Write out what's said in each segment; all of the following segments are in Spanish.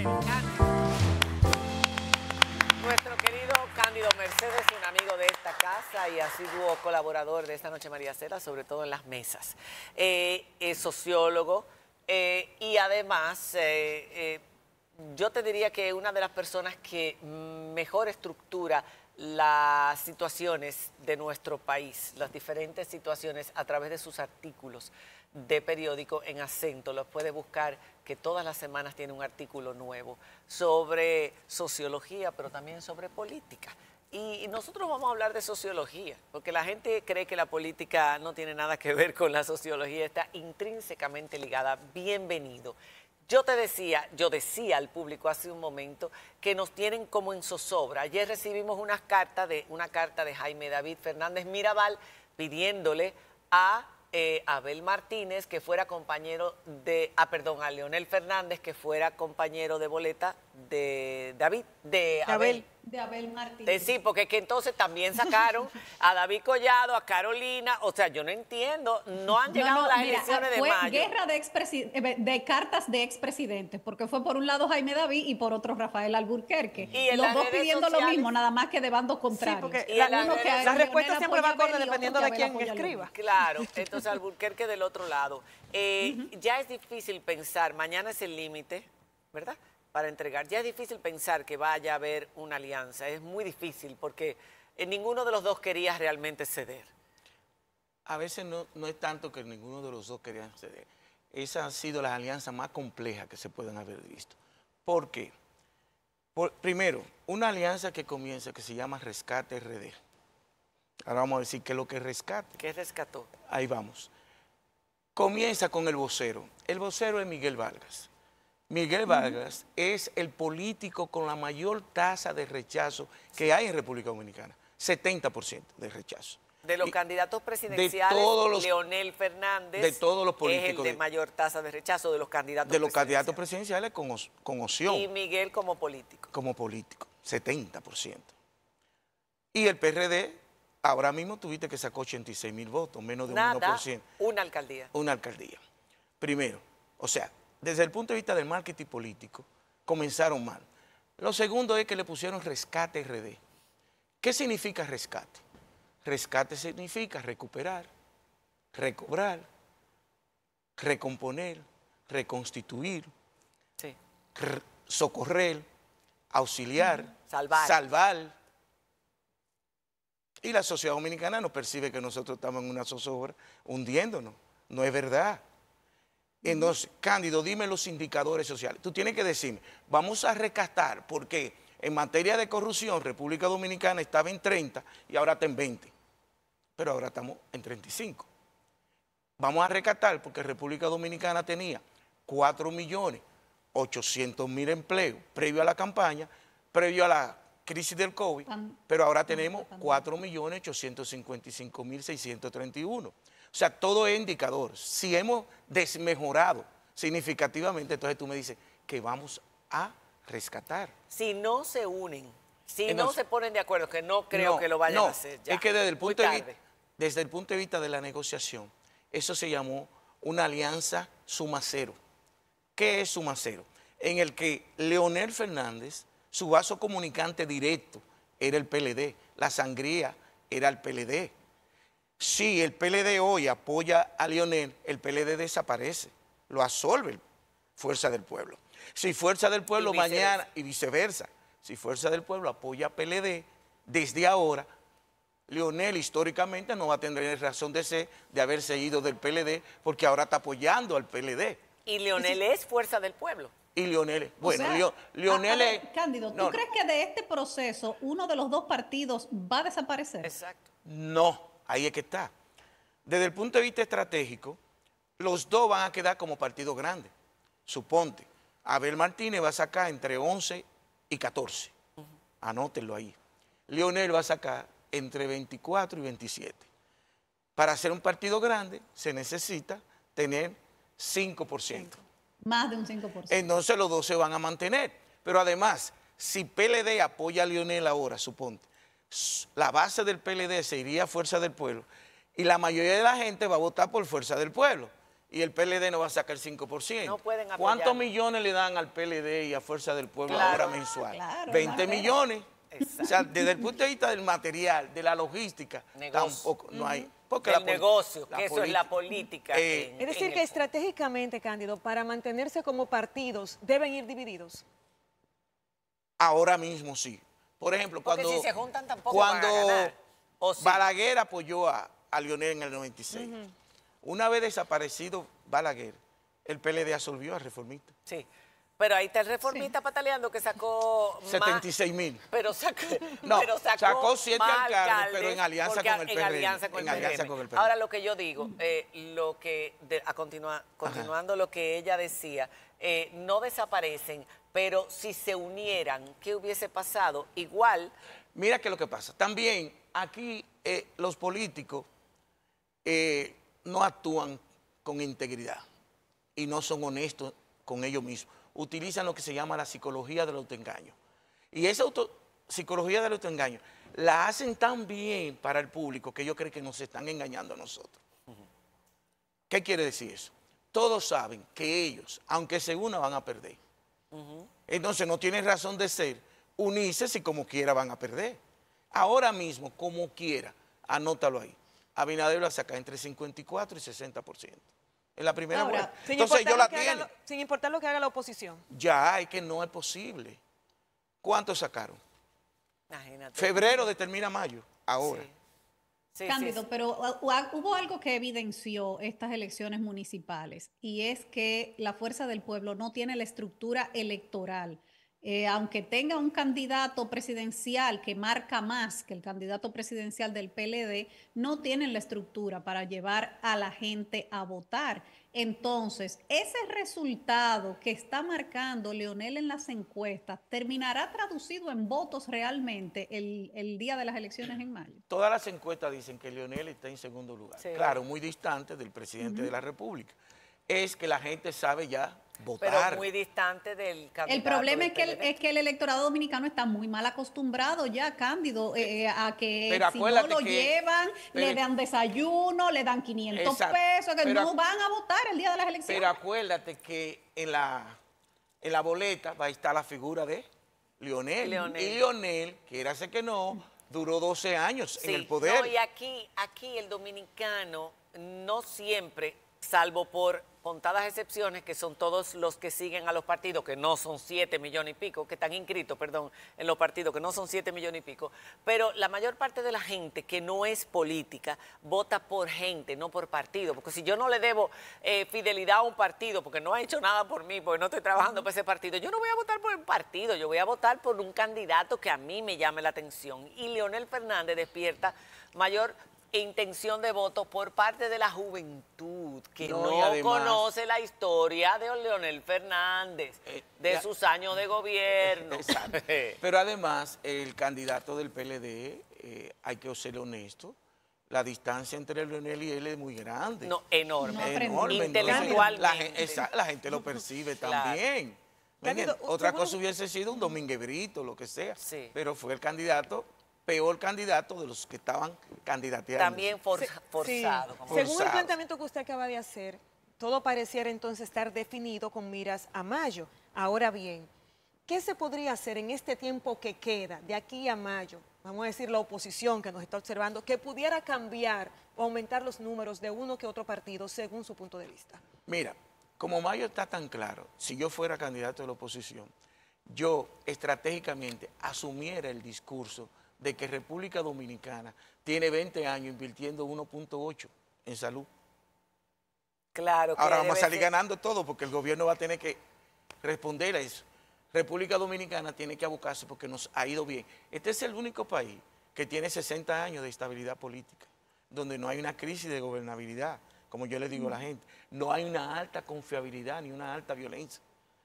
Nuestro querido Cándido Mercedes, un amigo de esta casa y asiduo colaborador de Esta Noche María Cela, sobre todo en las mesas. Es sociólogo y además yo te diría que una de las personas que mejor estructura las situaciones de nuestro país, las diferentes situaciones a través de sus artículos de periódico en acento. Los puede buscar, que todas las semanas tiene un artículo nuevo sobre sociología, pero también sobre política. Y nosotros vamos a hablar de sociología, porque la gente cree que la política no tiene nada que ver con la sociología, está intrínsecamente ligada. Bienvenido. Yo decía al público hace un momento que nos tienen como en zozobra. Ayer recibimos una carta de Jaime David Fernández Mirabal pidiéndole a Abel Martínez que fuera compañero de, a Leonel Fernández que fuera compañero de boleta de Abel. De Abel Martínez. Sí, porque es que entonces también sacaron a David Collado, a Carolina, o sea, yo no entiendo, no han llegado las elecciones de mayo. Fue guerra de cartas de expresidentes, porque fue por un lado Jaime David y por otro Rafael Alburquerque. Y los dos pidiendo sociales, lo mismo, nada más que de bandos contrarios. Sí, porque la respuesta siempre va acorde dependiendo de quién escriba. Claro, entonces Alburquerque del otro lado. Ya es difícil pensar, mañana es el límite, ¿verdad?, para entregar. Ya es difícil pensar que vaya a haber una alianza. Es muy difícil porque ninguno de los dos quería realmente ceder. A veces no es tanto que ninguno de los dos querían ceder. Esa ha sido la alianza más compleja que se pueden haber visto. ¿Por qué? Primero, una alianza que comienza que se llama Rescate RD. Ahora vamos a decir qué es lo que es rescate. ¿Qué rescató? Ahí vamos. Comienza con el vocero. El vocero es Miguel Vargas. Miguel Vargas es el político con la mayor tasa de rechazo que hay en República Dominicana, 70% de rechazo. De los candidatos presidenciales, Leonel Fernández de todos los políticos, es el de mayor tasa de rechazo de los candidatos presidenciales. De los candidatos presidenciales con opción. Y Miguel como político. Como político, 70%. Y el PRD, ahora mismo tuviste que sacó 86,000 votos, menos de un 1%. Una alcaldía. Una alcaldía. Primero, o sea, desde el punto de vista del marketing político, comenzaron mal. Lo segundo es que le pusieron Rescate RD. ¿Qué significa rescate? Rescate significa recuperar, recobrar, recomponer, reconstituir, sí, socorrer, auxiliar, salvar. Y la sociedad dominicana nos percibe que nosotros estamos en una zozobra hundiéndonos. No es verdad. Entonces, Cándido, dime los indicadores sociales. Tú tienes que decirme, vamos a rescatar, porque en materia de corrupción, República Dominicana estaba en 30 y ahora está en 20. Pero ahora estamos en 35. Vamos a rescatar porque República Dominicana tenía 4.800.000 empleos previo a la campaña, previo a la crisis del COVID, pero ahora tenemos 4.855.631. O sea, todo es indicador. Si hemos desmejorado significativamente, entonces tú me dices que vamos a rescatar. Si no se unen, no se ponen de acuerdo, que no creo que lo vayan a hacer ya. Es que desde el punto de vista de la negociación, eso se llamó una alianza suma cero. ¿Qué es suma cero? En el que Leonel Fernández, su vaso comunicante directo era el PLD, la sangría era el PLD. Si el PLD hoy apoya a Leonel, el PLD desaparece, lo absorbe Fuerza del Pueblo. Si Fuerza del Pueblo mañana, y viceversa, si Fuerza del Pueblo apoya a PLD, desde ahora, Leonel históricamente no va a tener razón de ser, de haberse ido del PLD, porque ahora está apoyando al PLD. Y Leonel es Fuerza del Pueblo. Y Leonel, bueno, Leonel es... Cándido, ¿tú crees que de este proceso uno de los dos partidos va a desaparecer? Exacto. No. Ahí es que está. Desde el punto de vista estratégico, los dos van a quedar como partido grande. Suponte, Abel Martínez va a sacar entre 11 y 14. Anótenlo ahí. Leonel va a sacar entre 24 y 27. Para ser un partido grande se necesita tener 5%. Más de un 5%. Entonces los dos se van a mantener. Pero además, si PLD apoya a Leonel ahora, suponte, la base del PLD se iría a Fuerza del Pueblo y la mayoría de la gente va a votar por Fuerza del Pueblo. y el PLD no va a sacar el 5%. No pueden apoyar. ¿Cuántos millones le dan al PLD y a Fuerza del Pueblo ahora mensual? Claro, 20 millones. Exacto. O sea, desde el punto de vista del material, de la logística, Negocio. tampoco no hay. Porque El negocio, la que eso es la política. Es decir, que estratégicamente, Cándido, para mantenerse como partidos, deben ir divididos. Ahora mismo sí. Por ejemplo, Porque cuando, si se juntan tampoco van a ganar. ¿O sí? Balaguer apoyó a Leonel en el 96. Una vez desaparecido Balaguer, el PLD absolvió al reformista. Sí. Pero ahí está el reformista pataleando que sacó 76,000. Pero sacó, No, pero sacó 7 más alcaldes, pero en alianza porque con el PRM. En alianza con el PRM. Ahora lo que yo digo, continuando lo que ella decía, no desaparecen, pero si se unieran, ¿qué hubiese pasado? Igual. Mira que lo que pasa. También aquí los políticos no actúan con integridad y no son honestos con ellos mismos. Utilizan lo que se llama la psicología del autoengaño. Y esa psicología del autoengaño la hacen tan bien para el público que ellos creen que nos están engañando a nosotros. ¿Qué quiere decir eso? Todos saben que ellos, aunque se unan, van a perder. Entonces no tienen razón de ser unirse si como quiera van a perder. Ahora mismo, como quiera, anótalo ahí. Abinader la saca entre 54 y 60%. En la primera vuelta. Entonces ellos la tienen. Sin importar lo que haga la oposición. Ya, es que no es posible. ¿Cuántos sacaron? Imagínate. Febrero determina mayo, ahora. Sí. Sí, Cándido, sí. pero hubo algo que evidenció estas elecciones municipales y es que la Fuerza del Pueblo no tiene la estructura electoral. Aunque tenga un candidato presidencial que marca más que el candidato presidencial del PLD, no tienen la estructura para llevar a la gente a votar. Entonces, ese resultado que está marcando Leonel en las encuestas, ¿terminará traducido en votos realmente el día de las elecciones en mayo? Todas las encuestas dicen que Leonel está en segundo lugar. Sí. Claro, muy distante del presidente de la República. Es que la gente sabe ya votar. Pero muy distante del candidato. El problema del es que el electorado dominicano está muy mal acostumbrado ya, Cándido, a que Pero si no acuérdate lo que- llevan, pero- le dan desayuno, le dan 500 Exacto. pesos, que Pero no van a votar el día de las elecciones. Pero acuérdate que en la boleta va a estar la figura de Leonel. Leonel. Y Leonel, quiérase que no, duró 12 años en Sí, el poder. no, y aquí el dominicano no siempre, salvo por contadas excepciones, que son todos los que siguen a los partidos, que no son 7 millones y pico, que están inscritos, perdón, en los partidos, que no son 7 millones y pico, pero la mayor parte de la gente que no es política vota por gente, no por partido, porque si yo no le debo fidelidad a un partido, porque no ha hecho nada por mí, porque no estoy trabajando para ese partido, yo no voy a votar por un partido, yo voy a votar por un candidato que a mí me llame la atención. Y Leonel Fernández despierta mayor intención de voto por parte de la juventud que No, no y además- conoce la historia de Leonel Fernández, de ya- sus años de gobierno. Exacto. Pero además, el candidato del PLD, hay que ser honesto, la distancia entre Leonel y él es muy grande. No, enorme. No aprendí. Enorme. Entonces, Intelectualmente. la gente lo percibe Claro. también. ¿Me Cándido, entiendes? Otra según- cosa hubiese sido un dominguebrito, lo que sea. Sí. Pero fue el candidato, peor candidato de los que estaban candidateando. También forzado. Sí. como- Según el Forzado. planteamiento que usted acaba de hacer, todo pareciera entonces estar definido con miras a mayo. Ahora bien, ¿qué se podría hacer en este tiempo que queda, de aquí a mayo? Vamos a decir la oposición que nos está observando, que pudiera cambiar o aumentar los números de uno que otro partido según su punto de vista. Mira, como Mayo está tan claro, si yo fuera candidato de la oposición, yo estratégicamente asumiera el discurso de que República Dominicana tiene 20 años invirtiendo 1.8 en salud. Claro que Ahora vamos a debe salir ser- ganando todo porque el gobierno va a tener que responder a eso. República Dominicana tiene que abocarse porque nos ha ido bien. Este es el único país que tiene 60 años de estabilidad política, donde no hay una crisis de gobernabilidad, como yo le digo a la gente. No hay una alta confiabilidad ni una alta violencia.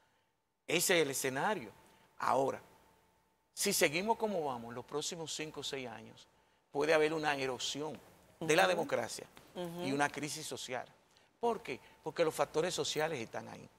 Ese es el escenario. Ahora, si seguimos como vamos, los próximos 5 o 6 años, puede haber una erosión de la democracia y una crisis social. ¿Por qué? Porque los factores sociales están ahí.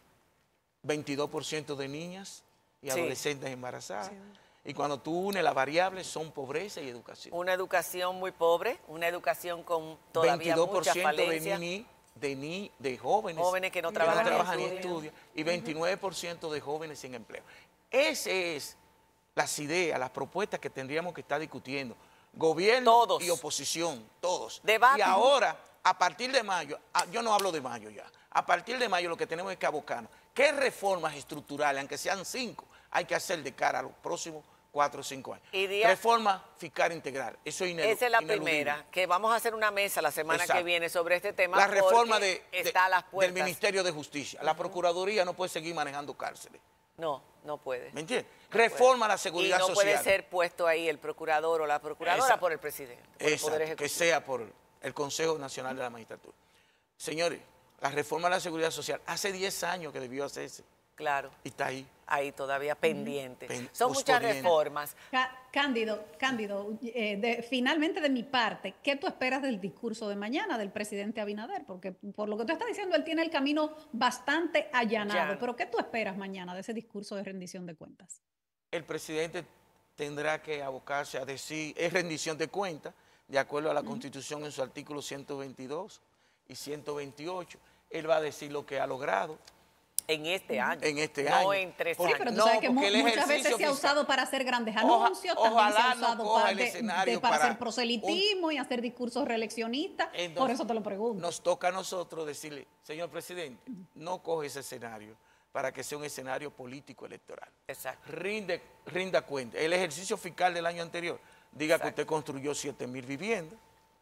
22% de niñas y Sí. adolescentes embarazadas. Y cuando tú unes las variables, son pobreza y educación. Una educación muy pobre, una educación con todavía mucha 22% de falencia. niños de jóvenes, Jóvenes que no trabajan ni estudian y 29% de jóvenes sin empleo. Esa es las ideas, las propuestas que tendríamos que estar discutiendo. Gobierno Todos. y oposición, todos. Debate. Y ahora, a partir de mayo, yo no hablo de mayo ya, a partir de mayo lo que tenemos es que abocarnos. ¿Qué reformas estructurales, aunque sean 5, hay que hacer de cara a los próximos 4 o 5 años? Reforma fiscal integral, eso es ineludible. Esa es la primera, que vamos a hacer una mesa la semana que viene sobre este tema. La reforma está a las puertas del Ministerio de Justicia. La Procuraduría no puede seguir manejando cárceles. No, no puede. ¿Me entiendes? Reforma a la seguridad social. Y no puede ser puesto ahí el procurador o la procuradora por el presidente, por el Poder Ejecutivo. Que sea por el Consejo Nacional de la Magistratura. Señores, la reforma a la seguridad social hace 10 años que debió hacerse. Claro. Y está ahí. Ahí todavía pendiente. Son muchas reformas. Cándido, finalmente de mi parte, ¿qué tú esperas del discurso de mañana del presidente Abinader? Porque por lo que tú estás diciendo, él tiene el camino bastante allanado. Pero ¿qué tú esperas mañana de ese discurso de rendición de cuentas? El presidente tendrá que abocarse a decir, es rendición de cuentas, de acuerdo a la Constitución en su artículo 122 y 128. Él va a decir lo que ha logrado. En este año. En este año. No en 3 años. Sí, pero tú sabes que muchas veces se ha usado para hacer grandes anuncios, también se ha usado para hacer proselitismo y hacer discursos reeleccionistas. Entonces, por eso te lo pregunto. Nos toca a nosotros decirle, señor presidente, no coge ese escenario para que sea un escenario político electoral. Exacto. Rinda cuenta. El ejercicio fiscal del año anterior, diga que usted construyó 7,000 viviendas,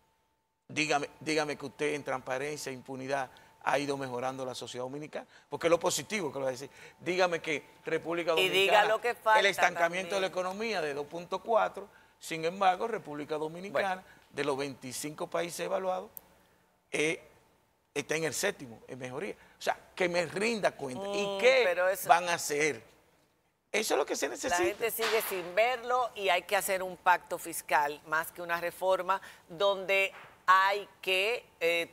dígame que usted en transparencia e impunidad ha ido mejorando la sociedad dominicana, porque es lo positivo que lo va a decir. Dígame que República Dominicana, y diga lo que falta el estancamiento también de la economía de 2.4, sin embargo, República Dominicana, de los 25 países evaluados, está en el 7º, en mejoría. O sea, que me rinda cuenta. ¿Y qué van a hacer? Eso es lo que se necesita. La gente sigue sin verlo y hay que hacer un pacto fiscal, más que una reforma, donde hay que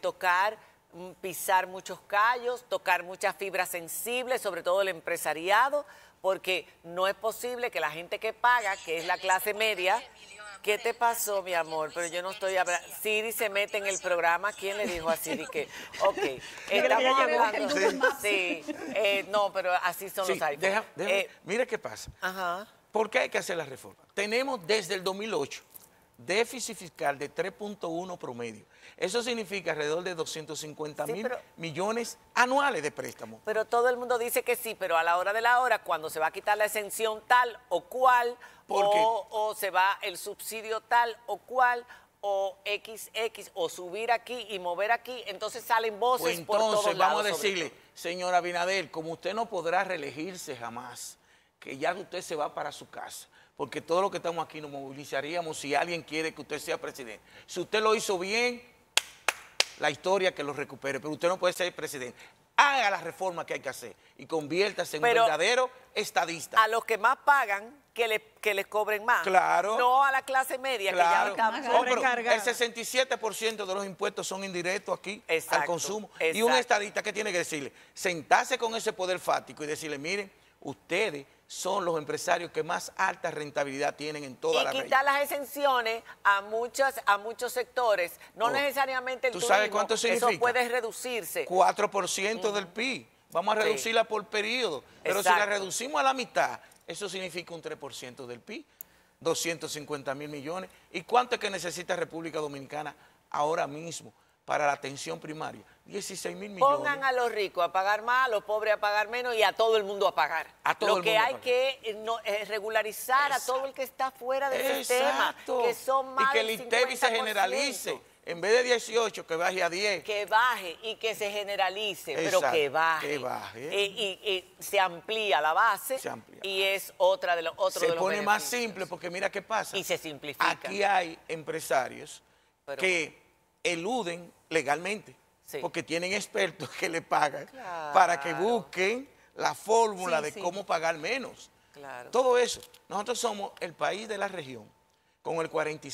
pisar muchos callos, tocar muchas fibras sensibles, sobre todo el empresariado, porque no es posible que la gente que paga, que es la clase media. ¿Qué te pasó, mi amor? Pero yo no estoy hablando. Siri se mete en el programa. ¿Quién le dijo a Siri que? Ok. Estamos hablando. Sí. No, pero así son los iPhones. Mira qué pasa. Ajá. ¿Por qué hay que hacer la reforma? Tenemos desde el 2008 déficit fiscal de 3.1 promedio. Eso significa alrededor de 250.000 millones anuales de préstamos. Pero todo el mundo dice que sí, pero a la hora de la hora, cuando se va a quitar la exención tal o cual, o se va el subsidio tal o cual, o XX, o subir aquí y mover aquí, entonces salen voces pues por todos lados. Entonces vamos a decirle, señor Abinader, como usted no podrá reelegirse jamás, que ya usted se va para su casa, porque todos los que estamos aquí nos movilizaríamos si alguien quiere que usted sea presidente. Si usted lo hizo bien, la historia que lo recupere, pero usted no puede ser presidente. Haga la reforma que hay que hacer y conviértase en un verdadero estadista. A los que más pagan, que les cobren más. Claro. No a la clase media, que ya está sobrecargada. El 67% de los impuestos son indirectos aquí al consumo. Exacto. Y un estadista, ¿qué tiene que decirle? Sentarse con ese poder fáctico y decirle, miren, ustedes son los empresarios que más alta rentabilidad tienen en toda la región. Y quitar las exenciones a muchos sectores, no necesariamente el turismo. ¿Tú sabes cuánto significa? Eso puede reducirse. 4% del PIB. Vamos a reducirla por periodo. Pero si la reducimos a la mitad, eso significa un 3% del PIB, 250.000 millones. ¿Y cuánto es que necesita República Dominicana ahora mismo para la atención primaria? 16.000 millones. Pongan a los ricos a pagar más, a los pobres a pagar menos y a todo el mundo a pagar. Lo que hay que regularizar a todo el que está fuera del sistema, que son más y que el ITEVI se generalice. En vez de 18, que baje a 10. Que baje y que se generalice, pero que baje. Que baje. Y se amplía la base. Y es otro de los Se pone más simple porque mira qué pasa. Y se simplifica. Aquí hay empresarios que eluden legalmente. Porque tienen expertos que le pagan para que busquen la fórmula de cómo pagar menos. Todo eso. Nosotros somos el país de la región con el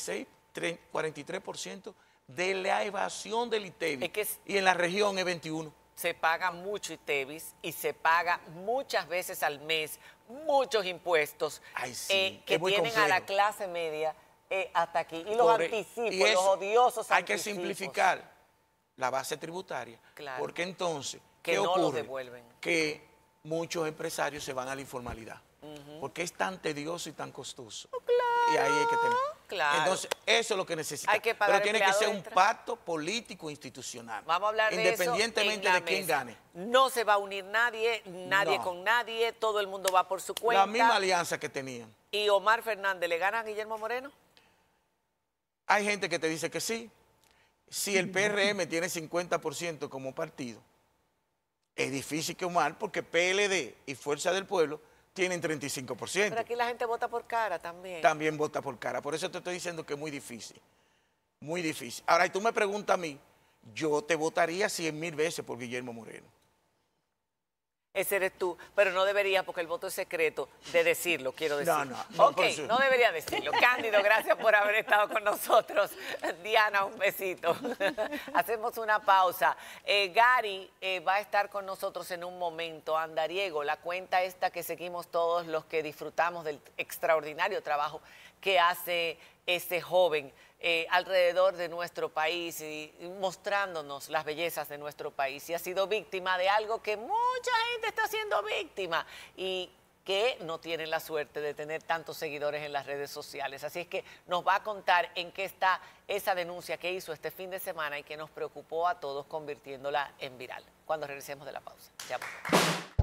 43% de la evasión del ITEVI. Y en la región es 21%. Se paga mucho ITEVIS y se paga muchas veces al mes muchos impuestos que tienen a la clase media hasta aquí. Y los anticipos, los odiosos anticipos. Hay que simplificar. la base tributaria, Claro. porque entonces, Que ¿qué no lo ocurre? devuelven. Que muchos empresarios se van a la informalidad, porque es tan tedioso y tan costoso. Y ahí hay que tener. Claro. Entonces, eso es lo que necesita. Hay que pagar Pero tiene que ser un empleados pacto político institucional. Vamos a hablar de eso independientemente en la de quién mesa. gane. No se va a unir nadie, nadie No. con nadie, todo el mundo va por su cuenta. La misma alianza que tenían. ¿Y Omar Fernández le gana a Guillermo Moreno? Hay gente que te dice que sí. Si el PRM tiene 50% como partido, es difícil que Omar, porque PLD y Fuerza del Pueblo tienen 35%. Pero aquí la gente vota por cara también. También vota por cara. Por eso te estoy diciendo que es muy difícil. Muy difícil. Ahora, y tú me preguntas a mí, yo te votaría 100.000 veces por Guillermo Moreno. Ese eres tú, pero no debería porque el voto es secreto de decirlo, quiero decir. No, Ok, por eso. no debería decirlo. Cándido, gracias por haber estado con nosotros. Diana, un besito. Hacemos una pausa. Gary va a estar con nosotros en un momento. Andariego, la cuenta esta que seguimos todos los que disfrutamos del extraordinario trabajo que hace ese joven alrededor de nuestro país y mostrándonos las bellezas de nuestro país. Y ha sido víctima de algo que mucha gente está siendo víctima y que no tienen la suerte de tener tantos seguidores en las redes sociales. Así es que nos va a contar en qué está esa denuncia que hizo este fin de semana y que nos preocupó a todos convirtiéndola en viral. Cuando regresemos de la pausa. Ya volvemos.